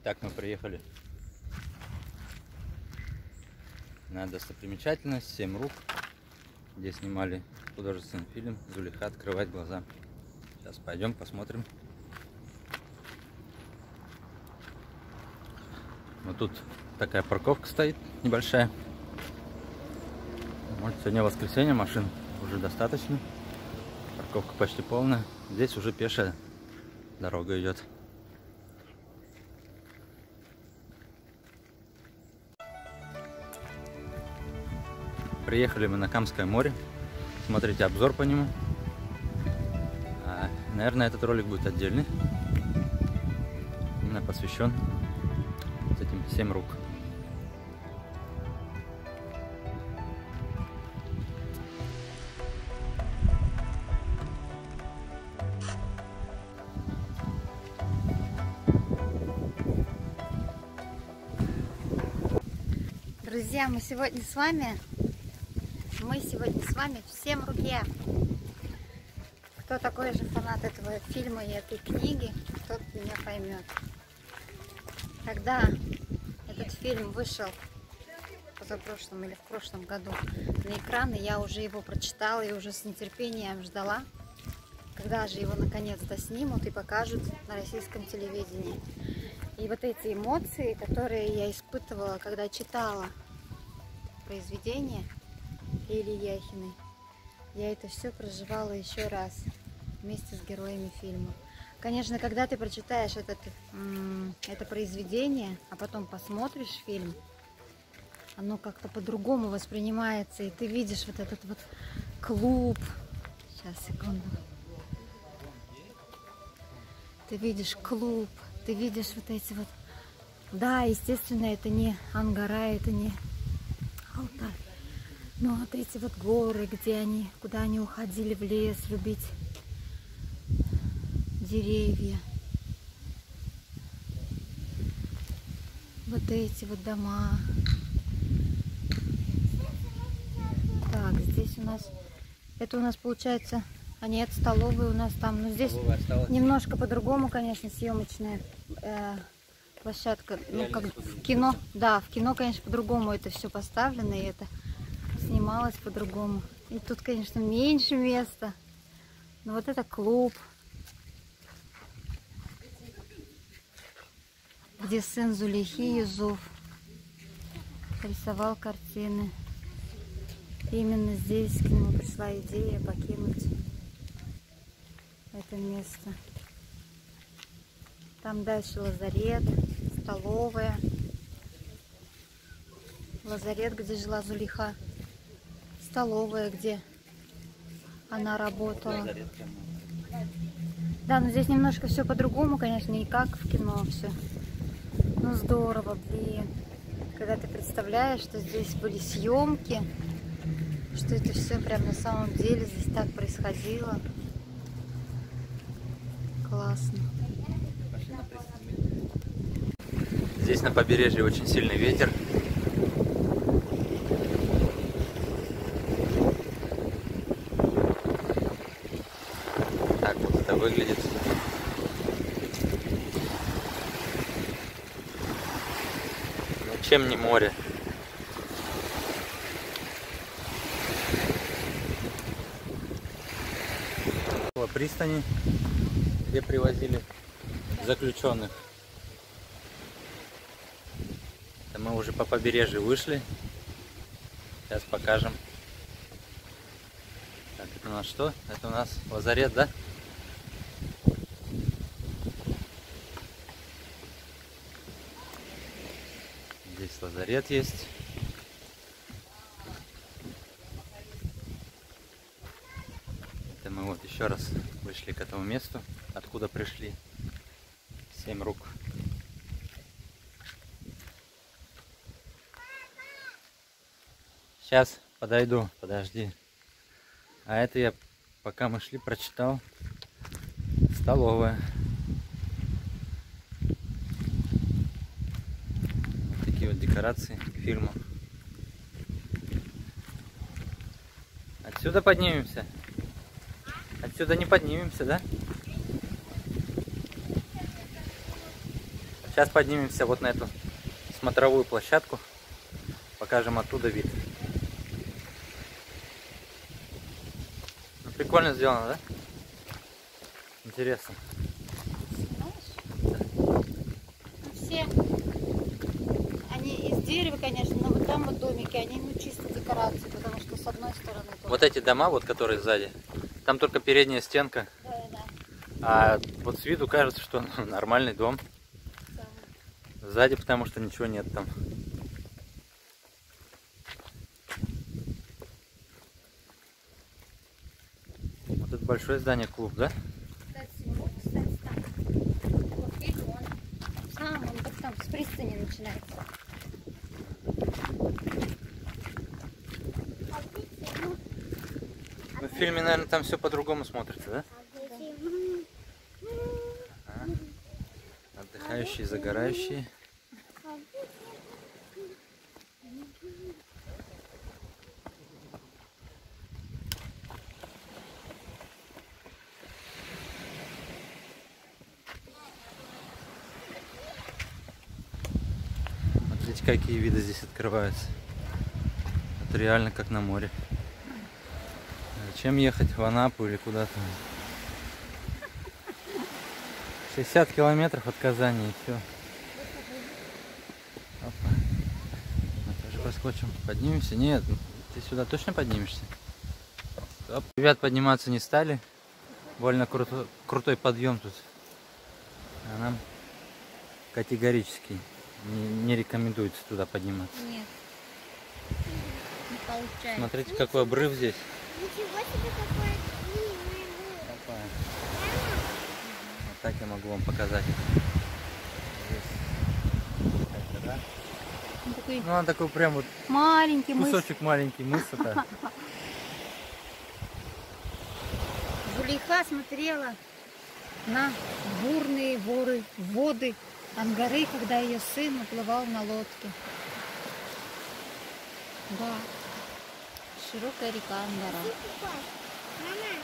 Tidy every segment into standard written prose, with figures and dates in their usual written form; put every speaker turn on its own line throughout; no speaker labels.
Итак, мы приехали на достопримечательность 7 рук, где снимали художественный фильм «Зулейха открывает глаза». Сейчас пойдем посмотрим. Вот тут такая парковка стоит небольшая. Может, сегодня воскресенье, машин уже достаточно. Парковка почти полная. Здесь уже пешая дорога идет. Приехали мы на Камское море. Смотрите обзор по нему. Наверное, этот ролик будет отдельный. Именно посвящен этим 7 рук.
Друзья, мы сегодня с вами в 7 руке. Кто такой же фанат этого фильма и этой книги, тот меня поймет. Когда этот фильм вышел позапрошлом или в прошлом году на экраны, я уже его прочитала и уже с нетерпением ждала, когда же его наконец-то снимут и покажут на российском телевидении. И вот эти эмоции, которые я испытывала, когда читала произведение Лилии Яхиной, я это все проживала еще раз вместе с героями фильма. Конечно, когда ты прочитаешь это произведение, а потом посмотришь фильм, оно как-то по-другому воспринимается, и ты видишь вот этот вот клуб. Сейчас, секунду. Ты видишь клуб, ты видишь вот эти вот... Да, естественно, это не Ангара, это не Алтай. Но вот эти вот горы, куда они уходили в лес, любить деревья. Вот эти вот дома. Так, здесь у нас... Это у нас получается... А нет, столовая у нас там. Но здесь немножко по-другому, конечно, съемочная площадка. Ну, как в кино. Да, в кино, конечно, по-другому это все поставлено, и это снималось по-другому. И тут, конечно, меньше места. Но вот это клуб, где сын Зулейхи Юзуф рисовал картины. Именно здесь к нему пришла идея покинуть это место. Там дальше лазарет, столовая. Лазарет, где жила Зулейха. Столовая, где она работала. Да, но здесь немножко все по-другому, конечно, не как в кино все. Ну здорово, блин. Когда ты представляешь, что здесь были съемки, что это все прям на самом деле здесь так происходило. Классно.
Здесь на побережье очень сильный ветер. Так вот это выглядит. Ну, чем не море? Пристани, где привозили заключенных. Это мы уже по побережью вышли. Сейчас покажем. Так, это у нас что? Это у нас лазарет, да? Здесь лазарет есть. Это мы вот еще раз вышли к этому месту, откуда пришли. 7 рук. Сейчас подойду, подожди. А это я, пока мы шли, прочитал. Столовая. Вот такие вот декорации к фильму. Отсюда поднимемся. Отсюда не поднимемся, да? Сейчас поднимемся вот на эту смотровую площадку. Покажем оттуда вид. Ну, прикольно сделано, да? Интересно.
Ну, все они из дерева, конечно, но вот там вот домики, они ну чисто декорации, потому что с одной стороны тоже.
Вот эти дома, вот которые сзади, там только передняя стенка.
Да.
А вот с виду кажется, что нормальный дом.
Да.
Сзади, потому что ничего нет там. Вот это большое здание, клуб, да?
Кстати, там. Вот видите, он сам, он вот там с пристани начинается.
Ну, в фильме, наверное, там все по-другому смотрится, да? Ага. Отдыхающие, загорающие. Смотрите, какие виды здесь открываются. Это реально как на море. Зачем ехать в Анапу или куда-то? 60 километров от Казани и все. Опа. Мы тоже проскочим. Поднимемся? Нет, ты сюда точно поднимешься? Оп. Ребят подниматься не стали. Больно крутой подъем тут. А нам категорически не рекомендуется туда подниматься.
Нет, не получается.
Смотрите, какой обрыв здесь.
Ничего себе, какой длинный был.
Опа. Вот так я могу вам показать. Здесь. Так, да?
Он такой
Ну, он такой прям вот
маленький мыс.
кусочек маленький мыса-то.
Зулейха смотрела на бурные воды Ангары, когда ее сын уплывал на лодке. Да. Широкая река Ангара.
Мама,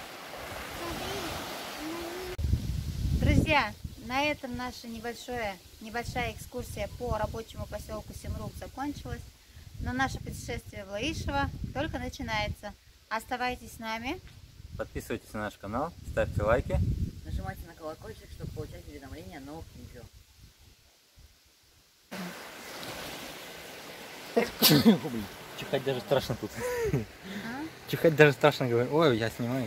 смотри.
Друзья, на этом наша небольшая экскурсия по рабочему поселку Семрук закончилась. Но наше путешествие в Лаишево только начинается. Оставайтесь с нами.
Подписывайтесь на наш канал, ставьте лайки.
Нажимайте на колокольчик, чтобы получать уведомления о новых видео.
Чихать даже страшно тут.
А?
Чихать даже страшно, говорю. Ой, я снимаю.